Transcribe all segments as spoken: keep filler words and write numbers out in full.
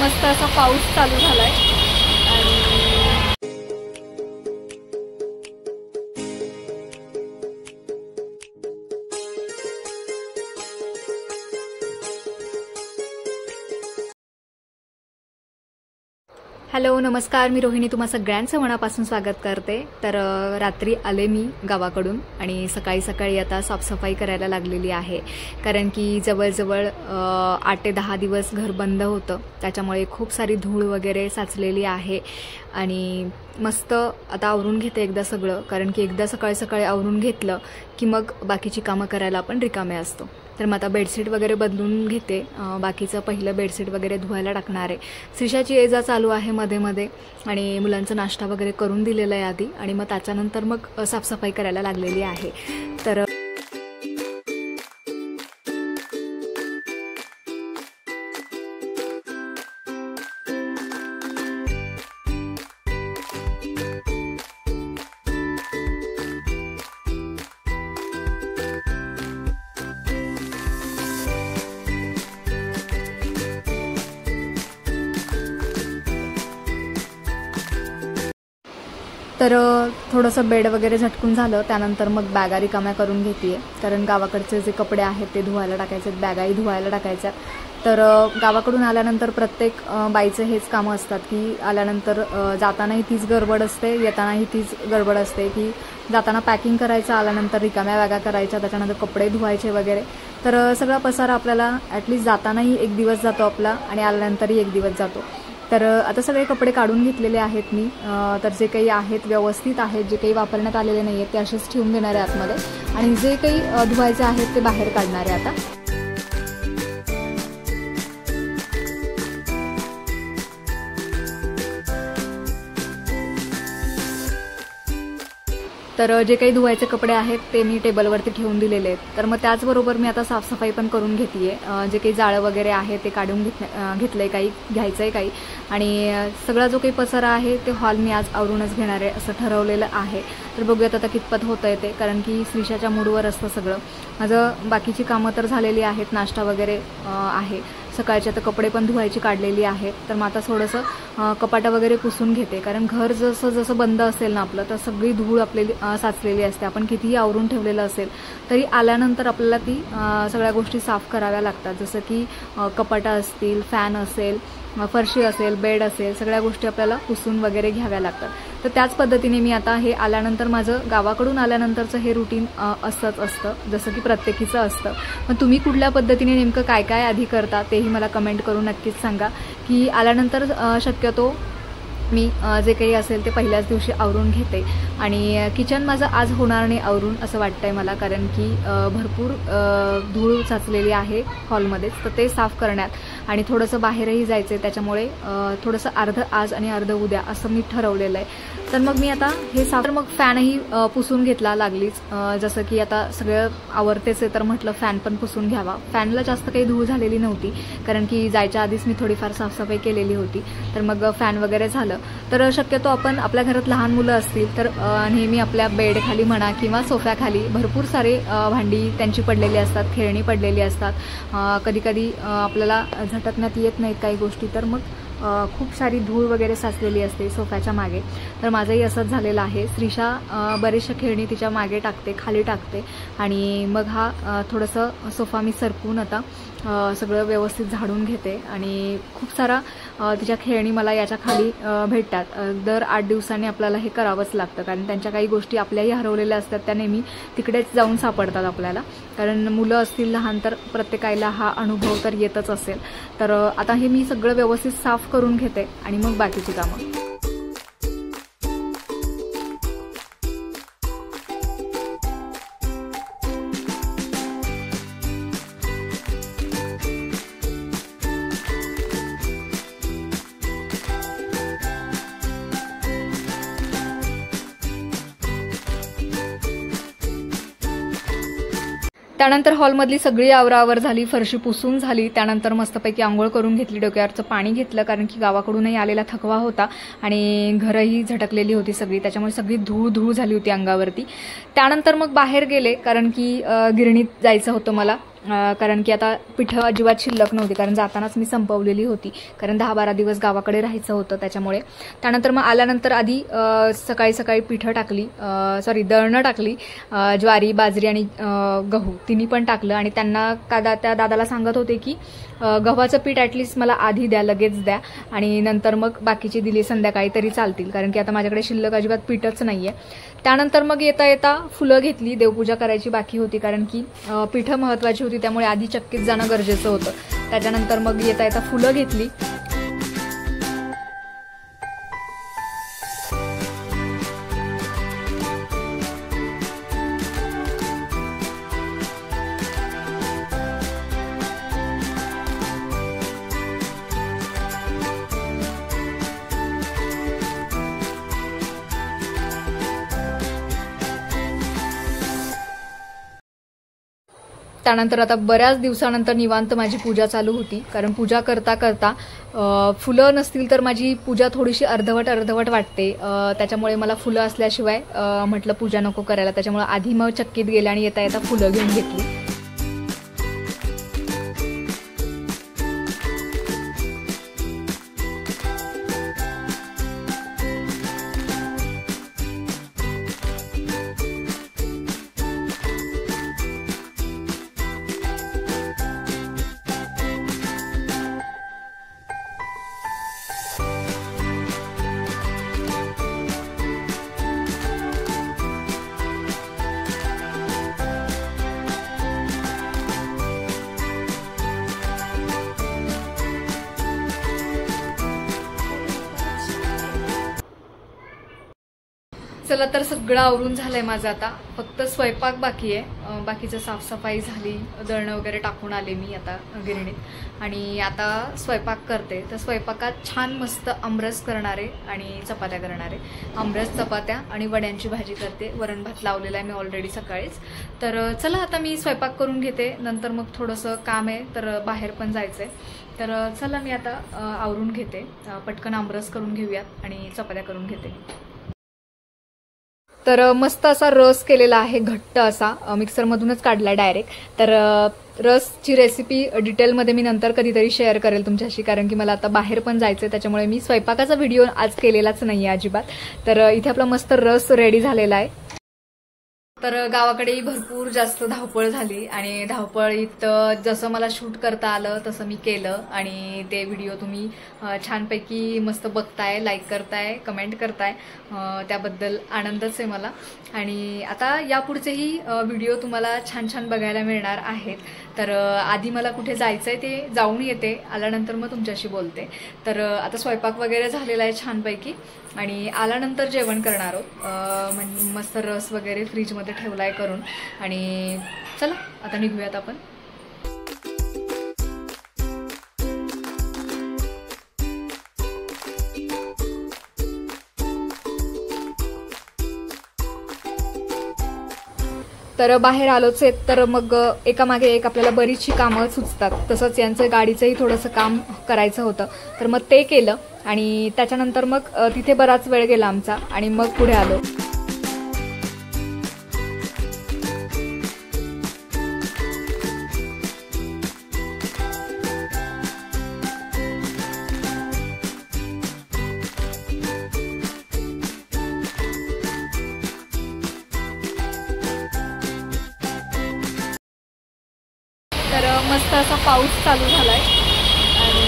मस्त असा पाऊस चालू झालाय आणि हॅलो नमस्कार, मी रोहिणी तुम्हा सगळ्यांचं मनापासून स्वागत करते। तर रात्री आले मी गावाकडून आणि सकाळी सकाळी आता साफसफाई करायला लागलेली आहे, कारण की जवळजवळ आठ ते दहा दिवस घर बंद होतं, त्याच्यामुळे खूप सारी धूळ वगैरे साचलेली आहे आणि मस्त आता आवरून घेते एकदा सगळं, कारण की एकदा सकाळी सकाळी आवरून घेतलं की मग बाकीची कामं करायला आपण रिकामे असतो। तर मग आता बेडशीट वगैरे बदलून घेते, बाकीचं पहिलं बेडशीट वगैरे धुवायला टाकणार आहे। श्रीषाची ये जा चालू आहे मध्ये मध्ये आणि मुलांचा नाश्ता वगैरे करून दिलेला आहे आधी आणि मग त्याच्यानंतर मग साफसफाई करायला लागलेली आहे। तर तर थोडंसं बेड वगैरे झटकून झालं, त्यानंतर मग बॅगा रिकाम्या करून घेते, कारण गावाकडचे जे कपडे आहेत ते धुवायला टाकायचे, बॅगाही धुवायला टाकायच्या। तर गावाकडून आल्यानंतर प्रत्येक बाईचे हेच कामं असतात की आल्यानंतर जातानाही तीच गडबड असते, येतानाही तीच गडबड असते की जाताना पॅकिंग करायचं, आल्यानंतर रिकाम्या बॅगा करायच्या, त्याच्यानंतर कपडे धुवायचे वगैरे। तर सगळा पसारा आपल्याला ॲटलिस्ट जातानाही एक दिवस जातो आपला आणि आल्यानंतरही एक दिवस जातो। तर आता सगळे कपडे काढून घेतलेले आहेत मी, तर जे काही आहेत व्यवस्थित आहेत, जे काही वापरण्यात आलेले नाही आहेत ते असेच ठेवून देणार आहे आतमध्ये आणि जे काही धुवायचे आहेत ते बाहेर काढणार आहे आता। तर जे काही धुवायचे कपडे आहेत ते मी टेबलवरती ठेवून दिलेले आहेत। तर मग त्याचबरोबर मी आता साफसफाई पण करून घेतेय, जे काही जाळं वगैरे आहे ते काढून घेत घेतलंय, काही घ्यायचंय काही, आणि सगळा जो काही पसारा आहे ते हॉल मी आज आवरूनच घेणार आहे असं ठरवलेलं आहे। तर बघूयात आता कितपत होतंय ते, कारण की श्रीषाच्या मूडवर असतं सगळं। माझं बाकीची कामं तर झालेली आहेत, नाश्ता वगैरे आहे, सकाळचे आता कपडे पण धुवायची काढलेली आहेत। तर मग आता थोडंसं कपाटा वगैरे पुसून घेते, कारण घर जसं जसं बंद असेल ना आपलं तर सगळी धूळ आपली साचलेली असते, आपण कितीही आवरून ठेवलेलं असेल तरी आल्यानंतर आपल्याला ती सगळ्या गोष्टी साफ कराव्या लागतात, जसं की कपाटा असतील, फॅन असेल, फरशी असेल, बेड असेल, सगळ्या गोष्टी आपल्याला पुसून वगैरे घ्याव्या लागतात। तर त्याच पद्धतीने मी आता हे आल्यानंतर माझं गावाकडून आल्यानंतरचं हे रुटीन असंच असतं, जसं की प्रत्येकीचं असतं। पण तुम्ही कुठल्या पद्धतीने नेमकं काय काय आधी करता तेही मला कमेंट करून नक्कीच सांगा, की आल्यानंतर शक्यतो मी जे काही असेल ते पहिल्याच दिवशी आवरून घेते आणि किचन माझं आज होणार नाही आवरून असं वाटतंय मला, कारण की भरपूर धूळ साचलेली आहे हॉलमध्येच, तर ते साफ करण्यात आणि थोडंसं बाहेरही जायचं आहे, त्याच्यामुळे थोडंसं अर्ध आज आणि अर्ध उद्या असं मी ठरवलेलं आहे। तर मग मी आता हे साफ, मग फॅनही पुसून घेतला लागलीच, जसं की आता सगळं आवरतेच आहे तर म्हटलं फॅन पण पुसून घ्यावा। फॅनला जास्त काही धूळ झालेली नव्हती, कारण की जायच्या आधीच मी थोडीफार साफसफाई केलेली होती, तर मग फॅन वगैरे झालं। तर शक्यतो आपण आपल्या घरात लहान मुलं असतील तर नेहमी आपल्या बेडखाली म्हणा किंवा सोफ्याखाली भरपूर सारे भांडी त्यांची पडलेली असतात, खेळणी पडलेली असतात, कधी कधी आपल्याला झटकण्यात येत नाहीत काही गोष्टी, तर मग खूप सारी धूळ वगैरे साचलेली असते सोफ्याच्या मागे। तर माझंही असंच झालेलं आहे, श्रीषा बरेचशा खेळणी तिच्या मागे टाकते, खाली टाकते आणि मग हा थोडंसं सोफा मी सरकून आता सगळं व्यवस्थित झाडून घेते आणि खूप सारा तिच्या खेळणी मला याच्या खाली भेटतात। दर आठ दिवसांनी आपल्याला हे करावंच लागतं, कारण त्यांच्या काही गोष्टी आपल्याही हरवलेल्या असतात, त्या नेहमी तिकडेच जाऊन सापडतात आपल्याला, कारण मुलं असतील लहान तर प्रत्येकाला हा अनुभव तर येतच असेल। तर आता हे मी सगळं व्यवस्थित साफ करून घेते आणि मग बाकीची कामं। त्यानंतर हॉलमधली सगळी आवरावर झाली, फरशी पुसून झाली, त्यानंतर मस्तपैकी आंघोळ करून घेतली, डोक्यावरचं पाणी घेतलं, कारण की गावाकडूनही आलेला थकवा होता आणि घरही झटकलेली होती सगळी, त्याच्यामुळे सगळी धूळ धूळ झाली होती अंगावरती। त्यानंतर मग बाहेर गेले, कारण की गिरणीत जायचं होतं मला, कारण की आता पिठं अजिबात शिल्लक नव्हती, कारण जातानाच मी संपवलेली होती, कारण दहा बारा दिवस गावाकडे राहायचं होतं त्याच्यामुळे. त्यानंतर मग आल्यानंतर आधी सकाळी सकाळी पिठं टाकली, सॉरी दळणं टाकली, ज्वारी बाजरी आणि गहू तिन्ही पण टाकलं. आणि त्यांना का त्या दादाला सांगत होते की गव्हाचं पीठ ॲटलिस्ट मला आधी द्या, लगेच द्या, आणि नंतर मग बाकीची दिली संध्याकाळी तरी चालतील, कारण की आता माझ्याकडे शिल्लक अजिबात पीठच नाही आहे. त्यानंतर मग येता येता फुलं घेतली, देवपूजा करायची बाकी होती, कारण की पिठं महत्त्वाची होती, त्यामुळे आधी चक्कीत जाणं गरजेचं होतं. त्याच्यानंतर मग येता येता फुलं घेतली. त्यानंतर आता बऱ्याच दिवसानंतर निवांत माझी पूजा चालू होती, कारण पूजा करता करता फुलं नसतील तर माझी पूजा थोडीशी अर्धवट अर्धवट वाटते. त्याच्यामुळे मला फुलं असल्याशिवाय म्हटलं पूजा नको करायला. त्याच्यामुळे आधी मग चक्कीत गेले आणि येता येता फुलं घेऊन घेतली. चला तर सगळं आवरून झालंय माझं, आता फक्त स्वयंपाक बाकी आहे. बाकीचं साफसफाई झाली, दळणं वगैरे टाकून आले मी आता गिरणीत, आणि आता स्वयंपाक करते. तर स्वयंपाकात छान मस्त आमरस करणारे आणि चपात्या करणारे, आमरस चपात्या आणि वड्यांची भाजी करते. वरण भात लावलेला आहे मी ऑलरेडी सकाळीच. तर चला आता मी स्वयंपाक करून घेते, नंतर मग थोडंसं काम आहे तर बाहेर पण जायचं आहे. तर चला मी आता आवरून घेते, पटकन आमरस करून घेऊयात आणि चपात्या करून घेते. तर मस्त असा रस केलेला आहे, घट्ट असा, मिक्सरमधूनच काढला डायरेक्ट. तर रसची रेसिपी डिटेलमध्ये मी नंतर कधीतरी शेअर करेल तुमच्याशी, कारण की मला आता बाहेर पण जायचं आहे, त्याच्यामुळे मी स्वयंपाकाचा व्हिडिओ आज केलेलाच नाही आहे अजिबात. तर इथे आपला मस्त रस रेडी झालेला आहे. तर गावाकडेही भरपूर जास्त धावपळ झाली, आणि धावपळीत जसं मला शूट करता आलं तसं मी केलं, आणि ते व्हिडिओ तुम्ही छानपैकी मस्त बघताय, लाईक करताय, कमेंट करताय, त्याबद्दल आनंदच आहे मला. आणि आता यापुढचेही व्हिडिओ तुम्हाला छान छान बघायला मिळणार आहेत. तर आधी मला कुठे जायचं आहे ते जाऊन येते, आल्यानंतर मग तुमच्याशी बोलते. तर आता स्वयंपाक वगैरे झालेला आहे छानपैकी, आणि आल्यानंतर जेवण करणार आहोत. म्हणजे मस्त रस वगैरे फ्रीजमध्ये ठेवला आहे करून. आणि चला आता निघूयात आपण. तर बाहेर आलोच आहेत, तर मग एकामागे एक आपल्याला बरीचशी कामं सुचतात. तसंच यांचं गाडीचंही थोडंसं काम करायचं होतं, तर मग ते केलं, आणि त्याच्यानंतर मग तिथे बराच वेळ गेला आमचा, आणि मग पुढे आलो. तर मस्त असा पाऊस चालू झालाय, आणि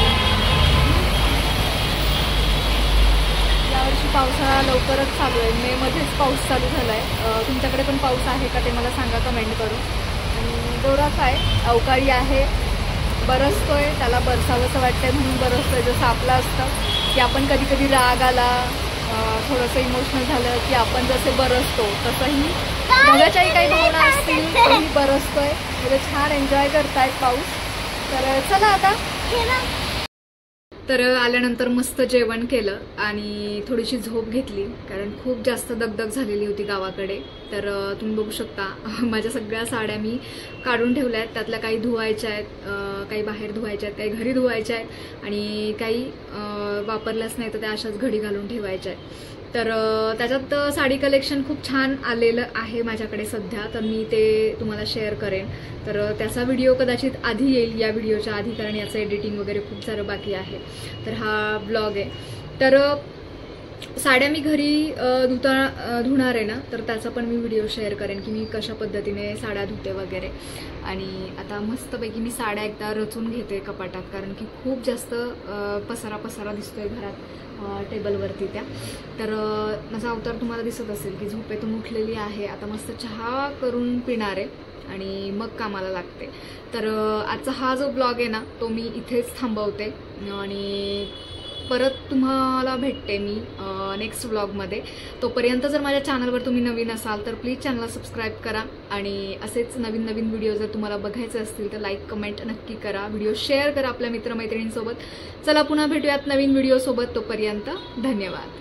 यावर्षी पावसाळा लवकरच चालू आहे, मे मध्येच पाऊस चालू झालाय. तुमच्याकडे पण पाऊस आहे का ते मला सांगा कमेंट करून. आणि जोरात आहे, अवकाळी आहे, बरसतोय, त्याला बरसावंसं वाटतंय म्हणून बरसतोय. जसं आपलं असतं की आपण कधी कधी राग आला, थोडंसं इमोशनल झालं की आपण जसे बरसतो, तसंही मगाच्याही काही भावना असतील तरी बरसतोय. म्हणजे छान एन्जॉय करतायत पाऊस. तर चला आता तर आल्यानंतर मस्त जेवण केलं आणि थोडीशी झोप घेतली, कारण खूप जास्त दगदग झालेली होती गावाकडे. तर तुम्ही बघू शकता माझ्या सगळ्या साड्या मी काढून ठेवल्या आहेत. त्यातल्या काही धुवायच्या आहेत, काही बाहेर धुवायच्या आहेत, काही घरी धुवायच्या आहेत आणि काही वापरल्याच नाही तर त्या अशाच घडी घालून ठेवायच्या आहेत. तर त्याच्यात साडी कलेक्शन खूप छान आलेलं आहे माझ्याकडे सध्या, तर मी ते तुम्हाला शेअर करेन. तर त्याचा व्हिडिओ कदाचित आधी येईल या व्हिडिओच्या आधी, कारण याचं एडिटिंग वगैरे खूप सारं बाकी आहे. तर हा ब्लॉग आहे. तर साड्या मी घरी धुता धुणार आहे ना, तर त्याचा पण मी व्हिडिओ शेअर करेन की मी कशा पद्धतीने साड्या धुते वगैरे. आणि आता मस्तपैकी मी साड्या एकदा रचून घेते कपाटात, कारण की खूप जास्त पसारा पसारा दिसतोय घरात टेबलवरती त्या. तर माझा अवतार तुम्हाला दिसत असेल की झोपेतून उठलेली आहे. आता मस्त चहा करून पिणार आहे आणि मग कामाला लागते. तर आजचा हा जो ब्लॉग आहे ना, तो मी इथेच थांबवते आणि परत तुम्हाला भेटते मी नेक्स्ट ब्लॉगमध्ये. तोपर्यंत जर माझ्या चॅनलवर तुम्ही नवीन असाल तर प्लीज चॅनलला सबस्क्राईब करा आणि असेच नवीन नवीन व्हिडिओ जर तुम्हाला बघायचे असतील तर लाईक कमेंट नक्की करा, व्हिडिओ शेअर करा आपल्या मित्रमैत्रिणींसोबत. चला पुन्हा भेटूयात नवीन व्हिडिओसोबत. तोपर्यंत धन्यवाद.